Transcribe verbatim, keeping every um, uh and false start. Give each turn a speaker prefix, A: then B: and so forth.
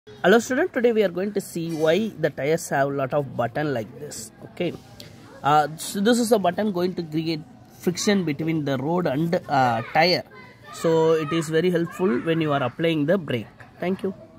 A: Hello student, today we are going to see why the tires have a lot of button like this. Okay, uh, so this is a button going to create friction between the road and uh, tire. So it is very helpful when you are applying the brake. Thank you.